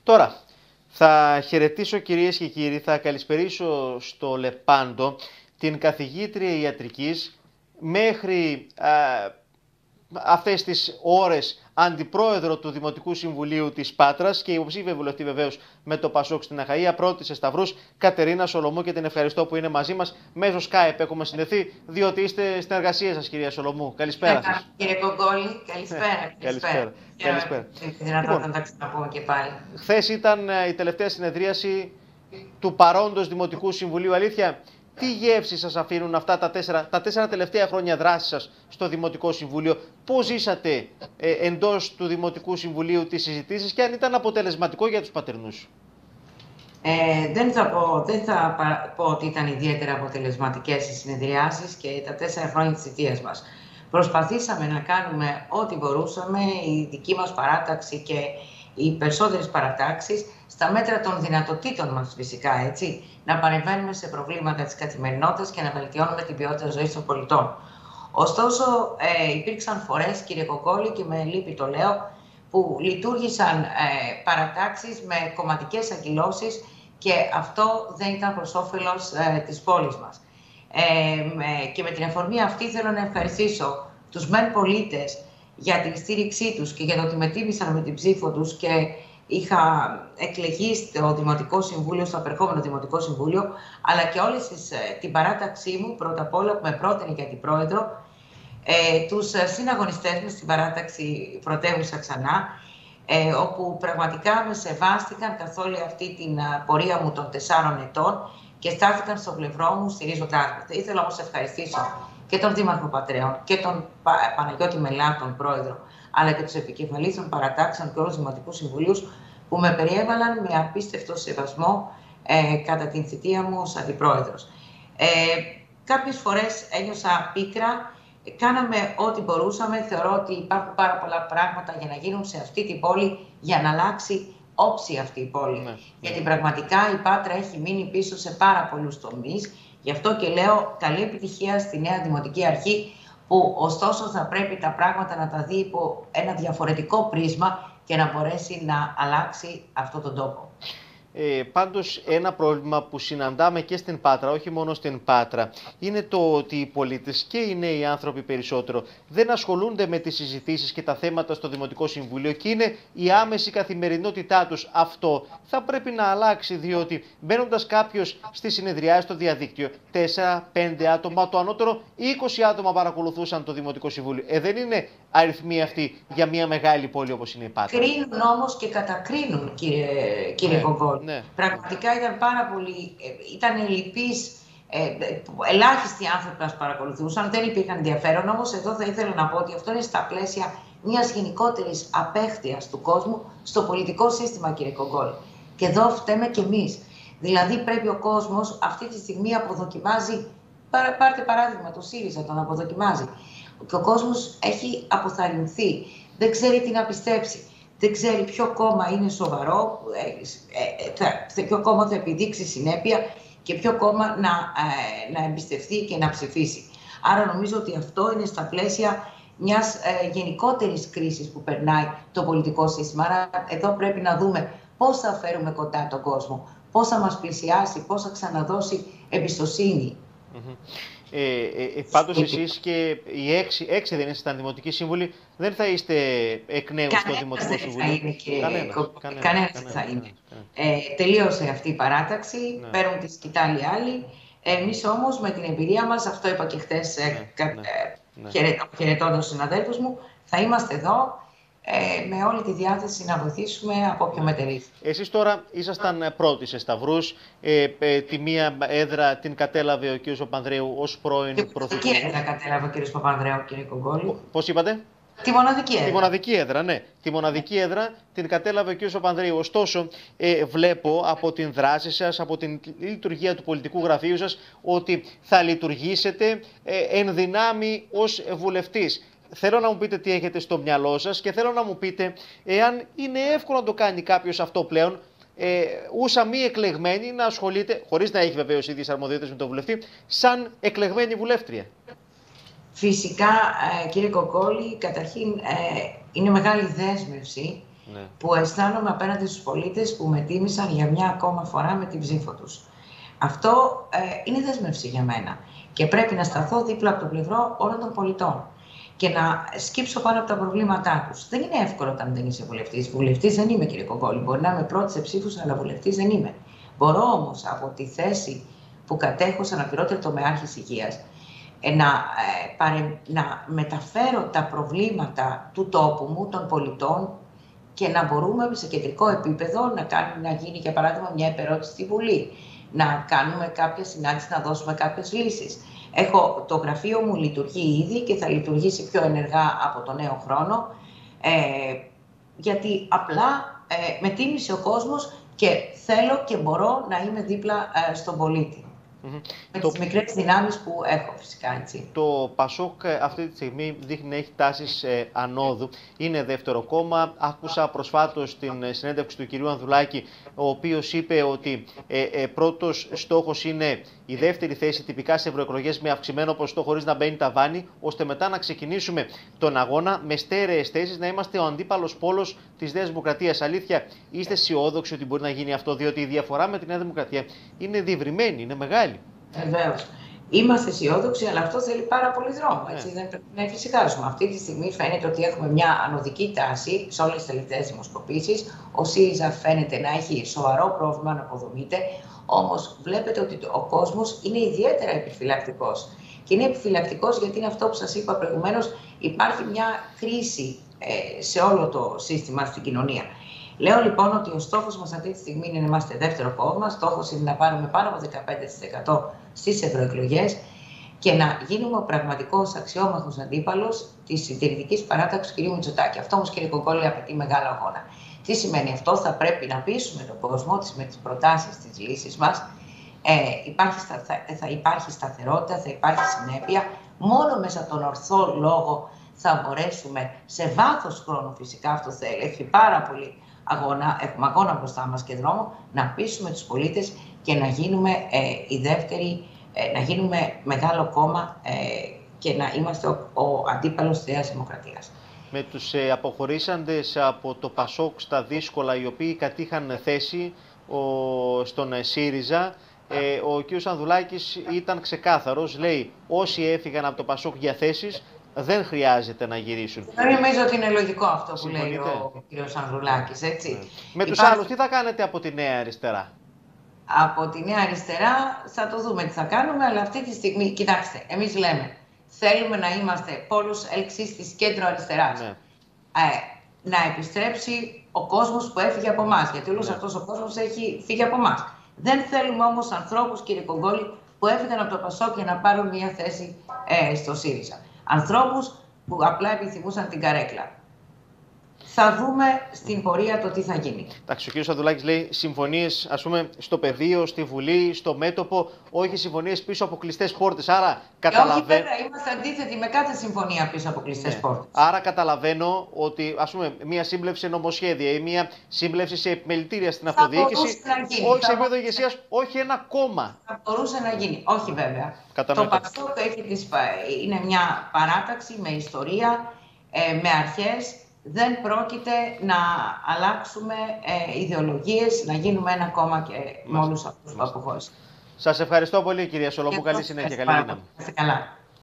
Τώρα, θα χαιρετήσω κυρίες και κύριοι, θα καλησπερίσω στο Λεπάντο την καθηγήτρια ιατρικής μέχρι αυτές τις ώρες αντιπρόεδρο του Δημοτικού Συμβουλίου της Πάτρας και υποψήφια βουλευτή βεβαίως με το Πασόκ στην Αχαΐα, πρώτη σε Σταυρούς, Κατερίνα Σολομού, και την ευχαριστώ που είναι μαζί μας. Μέσω Skype έχουμε συνδεθεί, διότι είστε στην εργασία σας, κυρία Σολομού. Καλησπέρα σας. Κύριε Κογκόλη, καλησπέρα. Καλησπέρα. Δυνατόν να τα ξαναπούμε και πάλι. Χθες ήταν η τελευταία συνεδρίαση του παρόντος Δημοτικού Συμβουλίου. Αλήθεια, τι γεύση σας αφήνουν αυτά τα τέσσερα τελευταία χρόνια δράσης σας στο Δημοτικό Συμβούλιο? Πώς ζήσατε εντός του Δημοτικού Συμβουλίου τις συζητήσεις και αν ήταν αποτελεσματικό για τους πατερνούς? Δεν θα πω ότι ήταν ιδιαίτερα αποτελεσματικές οι συνεδριάσεις και τα 4 χρόνια της θητείας μας. Προσπαθήσαμε να κάνουμε ό,τι μπορούσαμε, η δική μας παράταξη και οι περισσότερες παρατάξεις, στα μέτρα των δυνατοτήτων μας φυσικά, έτσι, να παρεμβαίνουμε σε προβλήματα της καθημερινότητας και να βελτιώνουμε την ποιότητα ζωής των πολιτών. Ωστόσο, υπήρξαν φορές, κύριε Κογκόλη, και με λύπη το λέω, που λειτουργήσαν παρατάξεις με κομματικές αγκυλώσεις και αυτό δεν ήταν προς όφελος της πόλης μας. Και με την αφορμή αυτή θέλω να ευχαριστήσω τους μεν πολίτες για την στήριξή τους και για το ότι με τίμησαν με την ψήφο τους και είχα εκλεγεί στο Δημοτικό Συμβούλιο, στο απερχόμενο Δημοτικό Συμβούλιο, αλλά και όλη την παράταξή μου, πρώτα απ' όλα που με πρότεινε για την πρόεδρο, τους συναγωνιστές μου στην παράταξη Πρωτεύουσα ξανά, όπου πραγματικά με σεβάστηκαν καθ' όλη αυτή την πορεία μου των 4 ετών και στάθηκαν στο πλευρό μου στηρίζοντάς με. Θα ήθελα όμως να ευχαριστήσω και τον Δήμαρχο Πατρέων και τον Παναγιώτη Μελά, τον πρόεδρο, αλλά και τους επικεφαλείς των παρατάξεων και όλους τους Δημοτικούς Συμβουλίους που με περιέβαλαν με απίστευτο σεβασμό κατά την θητεία μου ως αντιπρόεδρος. Κάποιες φορές ένιωσα πίκρα. Κάναμε ό,τι μπορούσαμε. Θεωρώ ότι υπάρχουν πάρα πολλά πράγματα για να γίνουν σε αυτή την πόλη για να αλλάξει όψη αυτή η πόλη. Ναι. Γιατί πραγματικά η Πάτρα έχει μείνει πίσω σε πάρα πολλούς τομείς. Γι' αυτό και λέω καλή επιτυχία στη νέα Δημοτική Αρχή, που ωστόσο θα πρέπει τα πράγματα να τα δει υπό ένα διαφορετικό πρίσμα και να μπορέσει να αλλάξει αυτόν τον τόπο. Πάντως ένα πρόβλημα που συναντάμε και στην Πάτρα, όχι μόνο στην Πάτρα, είναι το ότι οι πολίτες και οι νέοι άνθρωποι περισσότερο δεν ασχολούνται με τις συζητήσεις και τα θέματα στο Δημοτικό Συμβούλιο και είναι η άμεση καθημερινότητά τους. Αυτό θα πρέπει να αλλάξει, διότι μπαίνοντας κάποιος στη συνεδριάση στο διαδίκτυο, 4-5 άτομα, το ανώτερο 20 άτομα παρακολουθούσαν το Δημοτικό Συμβούλιο. Δεν είναι αριθμοί αυτοί για μια μεγάλη πόλη όπως είναι η Πάτρα. Κρίνουν όμως και κατακρίνουν, κύριε Κογκόλη. Ναι. Πραγματικά ήταν πάρα πολύ, ήταν λυπής, ελάχιστοι άνθρωποι μας παρακολουθούσαν, δεν υπήρχαν ενδιαφέρον, όμως εδώ θα ήθελα να πω ότι αυτό είναι στα πλαίσια μιας γενικότερης απέχθειας του κόσμου στο πολιτικό σύστημα, κύριε Κογκόλη. Και εδώ φταίμε κι εμείς. Δηλαδή πρέπει ο κόσμος αυτή τη στιγμή αποδοκιμάζει, πάρτε παράδειγμα το ΣΥΡΙΖΑ, τον αποδοκιμάζει. Και ο κόσμος έχει αποθαρρυνθεί, δεν ξέρει τι να πιστέψει. Δεν ξέρει ποιο κόμμα είναι σοβαρό, ποιο κόμμα θα επιδείξει συνέπεια και ποιο κόμμα να εμπιστευτεί και να ψηφίσει. Άρα νομίζω ότι αυτό είναι στα πλαίσια μιας γενικότερης κρίσης που περνάει το πολιτικό σύστημα. Άρα εδώ πρέπει να δούμε πώς θα φέρουμε κοντά τον κόσμο, πώς θα μας πλησιάσει, πώς θα ξαναδώσει εμπιστοσύνη. Πάντως εσείς και οι 6 δεν ήσασταν Δημοτικοί Σύμβουλοι, δεν θα είστε εκ νέου στο Δημοτικό Συμβούλιο? Κανένας δεν θα είναι. Τελείωσε αυτή η παράταξη, παίρνουν τη σκητάλη άλλοι. Εμείς όμως με την εμπειρία μας, αυτό είπα και χθες χαιρετώντας τους συναδέλφους μου, θα είμαστε εδώ με όλη τη διάθεση να βοηθήσουμε από όποιο μετερίζει. Εσείς τώρα ήσασταν πρώτοι σε Σταυρούς. Τη μία έδρα την κατέλαβε ο κ. Παπανδρέου ως πρώην πρωθυπουργός. Τι έδρα κατέλαβε ο κ. Παπανδρέου, κύριε Κογκόλη? Πώς είπατε? Τη μοναδική έδρα. Τη μοναδική έδρα, ναι. Τη μοναδική έδρα την κατέλαβε ο κ. Παπανδρέου. Ωστόσο, βλέπω από την δράση σας, από την λειτουργία του πολιτικού γραφείου σας, ότι θα λειτουργήσετε εν δυνάμει ως βουλευτής. Θέλω να μου πείτε τι έχετε στο μυαλό σας και θέλω να μου πείτε εάν είναι εύκολο να το κάνει κάποιος αυτό πλέον, ούσα μη εκλεγμένη, να ασχολείται, χωρίς να έχει βεβαίως ίδιες αρμοδιότητες με τον βουλευτή, σαν εκλεγμένη βουλεύτρια. Φυσικά, κύριε Κογκόλη, καταρχήν είναι μεγάλη δέσμευση Ναι. που αισθάνομαι απέναντι στους πολίτες που με τίμησαν για μια ακόμα φορά με την ψήφο τους. Αυτό είναι δέσμευση για μένα και πρέπει να σταθώ δίπλα από το πλευρό όλων των πολιτών και να σκύψω πάνω από τα προβλήματά τους. Δεν είναι εύκολο όταν δεν είσαι βουλευτής. Βουλευτής δεν είμαι, κύριε Κογκόλη. Μπορεί να είμαι πρώτη σε ψήφους, αλλά βουλευτής δεν είμαι. Μπορώ όμως από τη θέση που κατέχω σαν αναπληρώτρια τομεάρχης υγείας να μεταφέρω τα προβλήματα του τόπου μου, των πολιτών, και να μπορούμε σε κεντρικό επίπεδο να γίνει, για παράδειγμα, μια επερώτηση στη Βουλή, να κάνουμε κάποια συνάντηση, να δώσουμε κάποιες λύσεις. Το γραφείο μου λειτουργεί ήδη και θα λειτουργήσει πιο ενεργά από το νέο χρόνο, γιατί απλά με τίμησε ο κόσμος και θέλω και μπορώ να είμαι δίπλα στον πολίτη. Με τις μικρές δυνάμεις που έχω, φυσικά, έτσι. Το ΠΑΣΟΚ αυτή τη στιγμή δείχνει να έχει τάσεις ανόδου. Είναι δεύτερο κόμμα. Άκουσα προσφάτως την συνέντευξη του κυρίου Ανδρουλάκη, ο οποίος είπε ότι πρώτος στόχος είναι η δεύτερη θέση τυπικά σε ευρωεκλογές με αυξημένο ποσοστό χωρίς να μπαίνει ταβάνι, ώστε μετά να ξεκινήσουμε τον αγώνα με στέρεες θέσεις, να είμαστε ο αντίπαλος πόλος της Νέας Δημοκρατίας. Αλήθεια, είστε αισιόδοξοι ότι μπορεί να γίνει αυτό, διότι η διαφορά με τη Νέα Δημοκρατία είναι διευρυμένη, είναι μεγάλη. Βεβαίως. Είμαστε αισιόδοξοι, αλλά αυτό θέλει πάρα πολύ δρόμο. Έτσι. Δεν πρέπει να εφησυχάσουμε. Αυτή τη στιγμή φαίνεται ότι έχουμε μια ανωδική τάση σε όλες τις τελευταίες δημοσκοπήσεις. Ο ΣΥΡΙΖΑ φαίνεται να έχει σοβαρό πρόβλημα να αποδομείται. Όμως βλέπετε ότι ο κόσμος είναι ιδιαίτερα επιφυλακτικός. Και είναι επιφυλακτικός γιατί είναι αυτό που σας είπα προηγουμένως, υπάρχει μια κρίση σε όλο το σύστημα στην κοινωνία. Λέω λοιπόν ότι ο στόχος μας αυτή τη στιγμή είναι να είμαστε δεύτερο κόμμα. Στόχος είναι να πάρουμε πάνω από 15% στις ευρωεκλογές και να γίνουμε ο πραγματικός αξιόμαχος αντίπαλος της συντηρητικής παράταξης του κ. Μητσοτάκη. Αυτό όμως, κύριε Κογκόλη, απαιτεί μεγάλο αγώνα. Τι σημαίνει αυτό? Θα πρέπει να πείσουμε τον κόσμο ότι με τις προτάσεις της λύσης μας θα υπάρχει σταθερότητα, θα υπάρχει συνέπεια. Μόνο μέσα από τον ορθό λόγο θα μπορέσουμε σε βάθος χρόνου, φυσικά αυτό θέλει, έχει πάρα πολύ αγώνα, έχουμε αγώνα μπροστά μας και δρόμο, να πείσουμε τους πολίτες και να γίνουμε να γίνουμε μεγάλο κόμμα και να είμαστε ο αντίπαλος της Νέας Δημοκρατίας. Με τους αποχωρήσαντες από το ΠΑΣΟΚ στα δύσκολα, οι οποίοι κατήχαν θέση στον ΣΥΡΙΖΑ, ο κ. Ανδρουλάκης ήταν ξεκάθαρος, λέει όσοι έφυγαν από το ΠΑΣΟΚ για θέσεις δεν χρειάζεται να γυρίσουν. Δεν νομίζω ότι είναι λογικό αυτό που λέει ο κ. Ανδρουλάκης, έτσι. Με τους άλλους τι θα κάνετε από τη Νέα Αριστερά? Από τη Νέα Αριστερά θα το δούμε τι θα κάνουμε, αλλά αυτή τη στιγμή, κοιτάξτε, εμείς λέμε, θέλουμε να είμαστε πόλος έλξης της κέντρο αριστεράς. Ναι. Να επιστρέψει ο κόσμος που έφυγε από εμάς, γιατί όλος αυτός ο κόσμος έχει φύγει από εμάς. Δεν θέλουμε όμως ανθρώπους, κύριε Κογκόλη, που έφυγαν από το ΠΑΣΟΚ για να πάρουν μια θέση στο ΣΥΡΙΖΑ. Ανθρώπους που απλά επιθυμούσαν την καρέκλα. Θα δούμε στην πορεία το τι θα γίνει. Εντάξει, ο κ. Ανδρουλάκης λέει συμφωνίες, ας πούμε, στο πεδίο, στη Βουλή, στο μέτωπο, όχι συμφωνίες πίσω από κλειστές πόρτες. Άρα καταλαβαίνω. Όχι, βέβαια, είμαστε αντίθετοι με κάθε συμφωνία πίσω από κλειστές πόρτες. Άρα καταλαβαίνω ότι, ας πούμε, μία σύμπλευση σε νομοσχέδια ή μία σύμπλευση σε επιμελητήρια στην αυτοδιοίκηση. Όχι σε επίπεδο ηγεσίας, όχι ένα κόμμα. Θα μπορούσε να γίνει. Όχι, βέβαια. Το ΠΑΣΟΚ είναι μια παράταξη με ιστορία, με αρχές. Δεν πρόκειται να αλλάξουμε ιδεολογίες, να γίνουμε ένα κόμμα και με όλους αυτούς που αποχώρησαν. Σας ευχαριστώ πολύ, κυρία Σολομού. Καλή συνέχεια. Καλή δύναμη. Καλά.